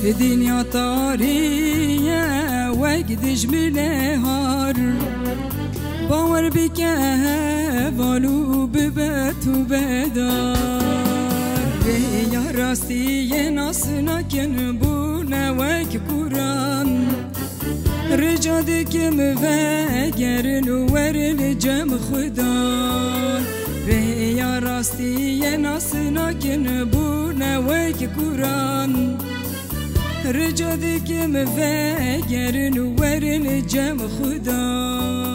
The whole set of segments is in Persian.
دنیا تاریه وقدش ملهار باور بکه والو ببت و بدار ریا راستی ناسنا کن بونه وک قرآن رجاد کم وگرن و ورن جم خدا ریا راستی ناسنا کن بونه وک قرآن رجاد کم وگرن و ورن جم خدا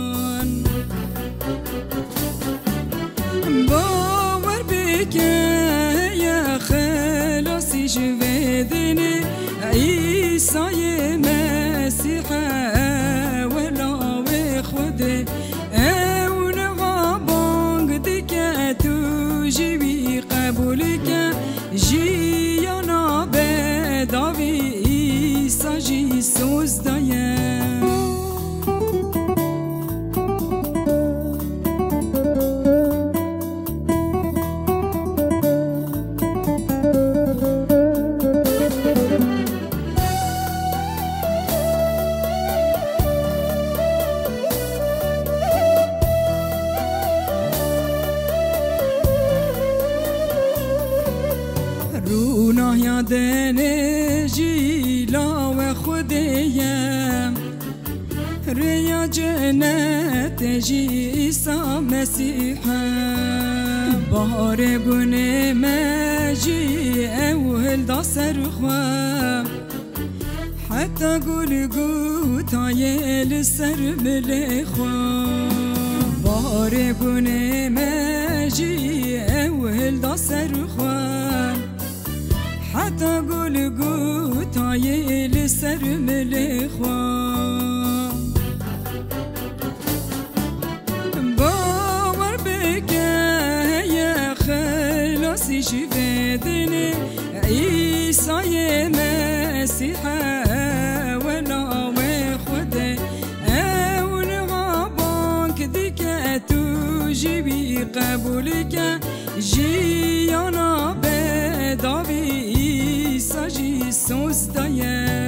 باور بکه یا خلاصی جویدنی عیسی مسیح ولا و خوده اون غابانگ دیگه تو جیبی قبول که جیانا بداوی عیسی جی سوزدایه روناه یادن جیلا و خودیم ریا جنت جی عیسی مسیح بار گونه مجی اول دا سرخواه حتی گلگو تایل سر ملخواه بار گونه مجی اول دا سرخواه حتی گلگو تایل سر ملخواه باور بکه یا خلاصی شفیدنی عیسی مسیح ولا و خوده اون غابانک دیگه تو جیبی قبول که جیانا بداوی عیسی سوزدایه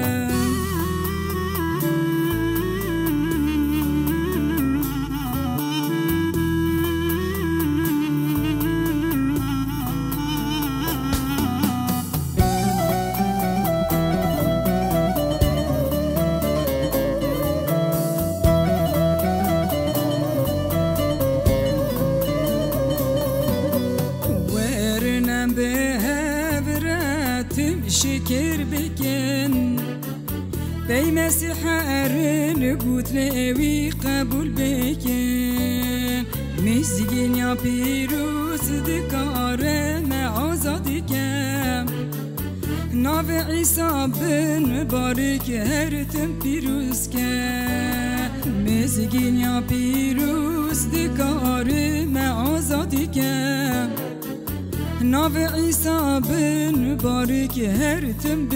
شکر بکن بی مسیح ارن گوت نوی قبول بکن مزگین یا پیروز دکارم آزاد کم ناو عیسی بن بارک هرتم پیروز کم مزگین یا پیروز دکارم آزاد کم ناو عیسی بن بارک هرتم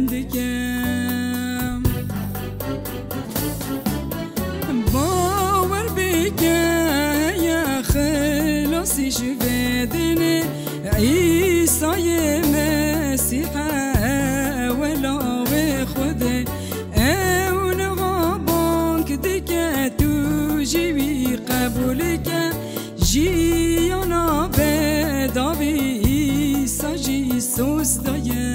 بلندکم باور بکه یا خلاصی شفیدنی عیسی مسیح ولا و خوده اون غابانک دیگه تو جیبی قبول که جیانا بداوی عیسی جی سوزدایه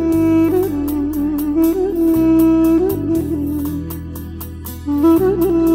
Mm-hmm.